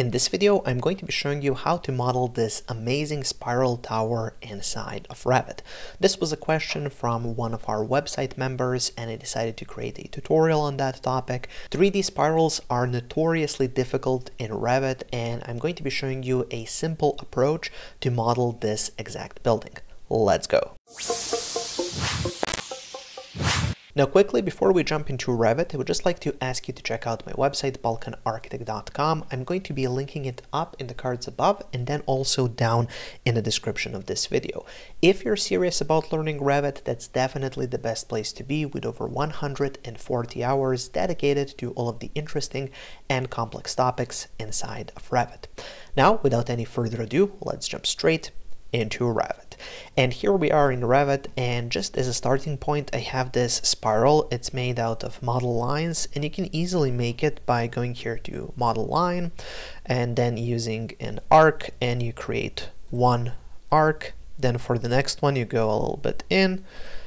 In this video, I'm going to be showing you how to model this amazing spiral tower inside of Revit. This was a question from one of our website members, and I decided to create a tutorial on that topic. 3D spirals are notoriously difficult in Revit, and I'm going to be showing you a simple approach to model this exact building. Let's go. Now quickly, before we jump into Revit, I would just like to ask you to check out my website, balkanarchitect.com. I'm going to be linking it up in the cards above and then also down in the description of this video. If you're serious about learning Revit, that's definitely the best place to be, with over 140 hours dedicated to all of the interesting and complex topics inside of Revit. Now, without any further ado, let's jump straight into Revit. And here we are in Revit, and just as a starting point, I have this spiral. It's made out of model lines, and you can easily make it by going here to model line and then using an arc, and you create one arc. Then for the next one, you go a little bit in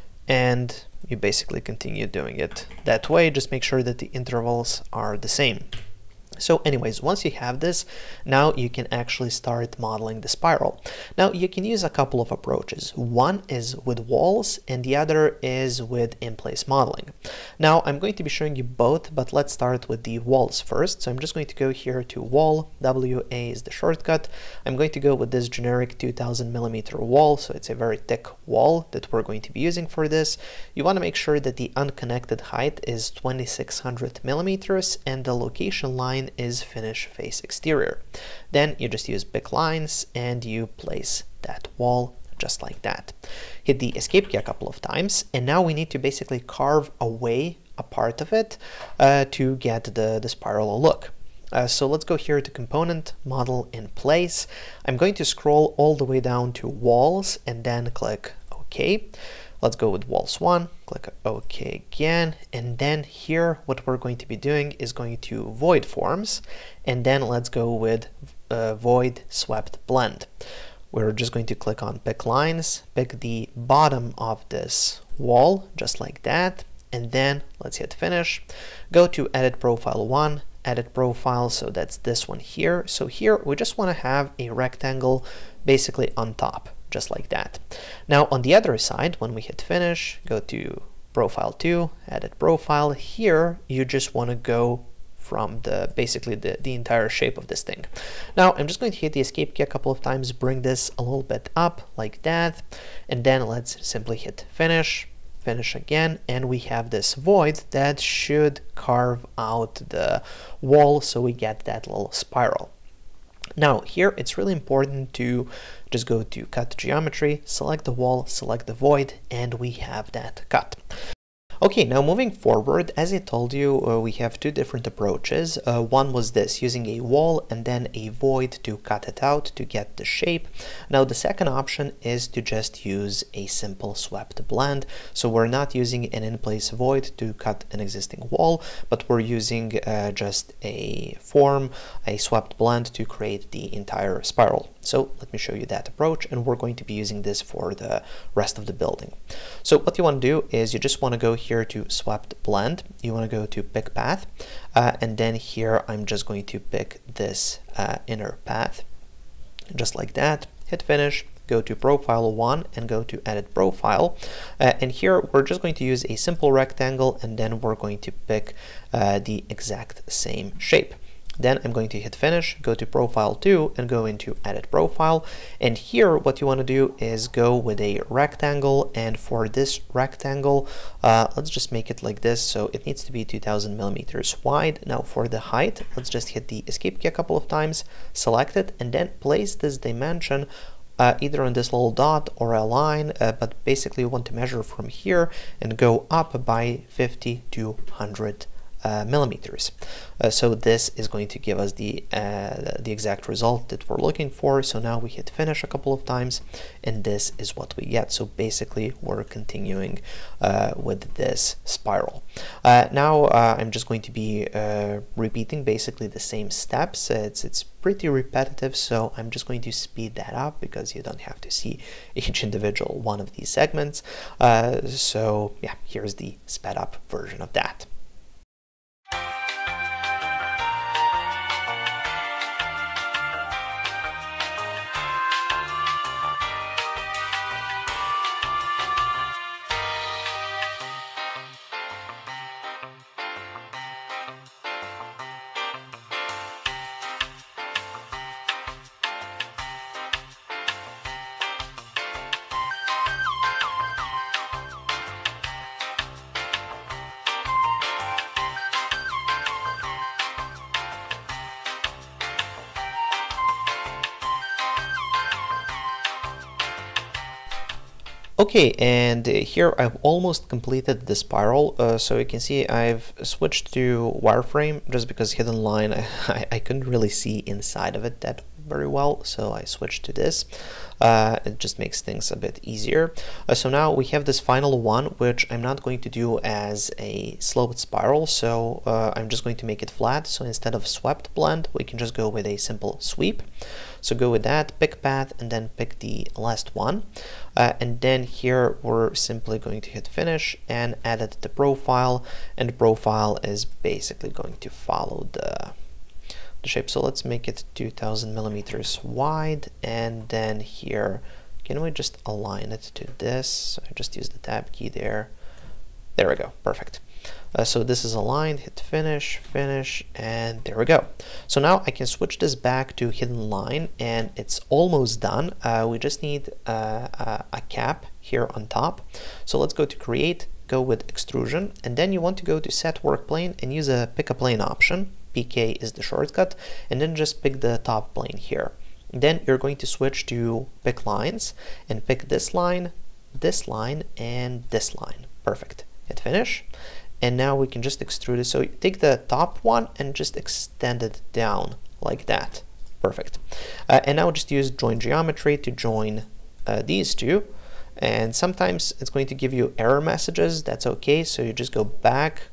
and you basically continue doing it that way. Just make sure that the intervals are the same. So anyways, once you have this, now you can actually start modeling the spiral. Now you can use a couple of approaches. One is with walls and the other is with in-place modeling. Now I'm going to be showing you both, but let's start with the walls first. So I'm just going to go here to wall, WA is the shortcut. I'm going to go with this generic 2000 millimeter wall. So it's a very thick wall that we're going to be using for this. You want to make sure that the unconnected height is 2600 millimeters and the location line is finish face exterior. Then you just use big lines and you place that wall just like that. Hit the escape key a couple of times, and now we need to basically carve away a part of it to get the spiral look. So let's go here to component, model in place. I'm going to scroll all the way down to walls and then click OK. Let's go with walls 1, click OK again, and then here what we're going to be doing is going to void forms, and then let's go with void swept blend. We're just going to click on pick lines, pick the bottom of this wall, just like that, and then let's hit finish. Go to edit profile 1, edit profile, so that's this one here. So here we just want to have a rectangle basically on top, just like that. Now on the other side, when we hit finish, go to profile 2, edit profile. Here you just want to go from basically the entire shape of this thing. Now I'm just going to hit the escape key a couple of times, bring this a little bit up like that, and then let's simply hit finish, finish again, and we have this void that should carve out the wall so we get that little spiral. Now here it's really important to just go to cut geometry, select the wall, select the void, and we have that cut. Okay, now moving forward, as I told you, we have two different approaches. One was this, using a wall and then a void to cut it out to get the shape. Now the second option is to just use a simple swept blend. So we're not using an in-place void to cut an existing wall, but we're using just a form, a swept blend to create the entire spiral. So let me show you that approach, and we're going to be using this for the rest of the building. So what you want to do is you just want to go here to swept blend, you want to go to pick path, and then here I'm just going to pick this inner path, just like that, hit finish, go to profile 1 and go to edit profile, and here we're just going to use a simple rectangle, and then we're going to pick the exact same shape. Then I'm going to hit finish, go to profile 2 and go into edit profile, and here what you want to do is go with a rectangle, and for this rectangle let's just make it like this, so it needs to be 2000 millimeters wide. Now for the height, let's just hit the escape key a couple of times, select it, and then place this dimension either on this little dot or a line, but basically you want to measure from here and go up by 50 to 100 millimeters. So this is going to give us the exact result that we're looking for. So now we hit finish a couple of times, and this is what we get. So basically we're continuing with this spiral. Now I'm just going to be repeating basically the same steps. It's pretty repetitive, so I'm just going to speed that up because you don't have to see each individual one of these segments. So yeah, here's the sped up version of that. Okay, and here I've almost completed the spiral, so you can see I've switched to wireframe just because hidden line I couldn't really see inside of it that very well, so I switched to this. It just makes things a bit easier. So now we have this final one, which I'm not going to do as a sloped spiral, so I'm just going to make it flat. So instead of swept blend, we can just go with a simple sweep. So go with that, pick path, and then pick the last one. And then here we're simply going to hit finish and edit the profile, and the profile is basically going to follow the shape. So let's make it 2000 millimeters wide, and then here can we just align it to this? So I just use the tab key there. There we go, perfect. So this is aligned, hit finish, finish, and there we go. So now I can switch this back to hidden line, and it's almost done. We just need a cap here on top. So let's go to create, go with extrusion, and then you want to go to set work plane and use a pick a plane option. PK is the shortcut, and then just pick the top plane here. Then you're going to switch to pick lines and pick this line, and this line. Perfect. Hit finish. And now we can just extrude it. So you take the top one and just extend it down like that. Perfect. And now just use join geometry to join these two. And sometimes it's going to give you error messages. That's okay. So you just go back.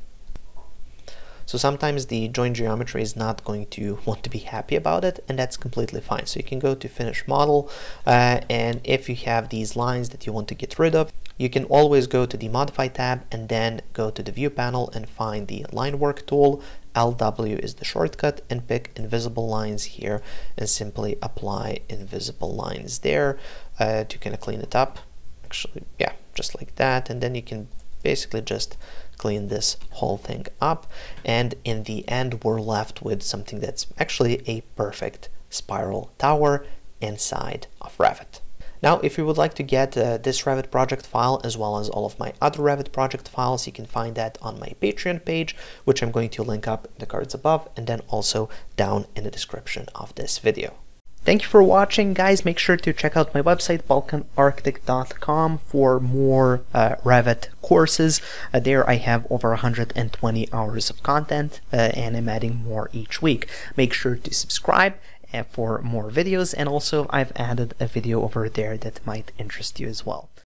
So sometimes the join geometry is not going to want to be happy about it, and that's completely fine. So you can go to finish model, and if you have these lines that you want to get rid of, you can always go to the modify tab and then go to the view panel and find the line work tool. LW is the shortcut, and pick invisible lines here and simply apply invisible lines there to kind of clean it up. Actually, yeah, just like that, and then you can basically just clean this whole thing up, and in the end we're left with something that's actually a perfect spiral tower inside of Revit. Now, if you would like to get this Revit project file as well as all of my other Revit project files, you can find that on my Patreon page, which I'm going to link up in the cards above and then also down in the description of this video. Thank you for watching, guys. Make sure to check out my website, balkanarchitect.com, for more Revit courses. There I have over 120 hours of content, and I'm adding more each week. Make sure to subscribe for more videos, and also I've added a video over there that might interest you as well.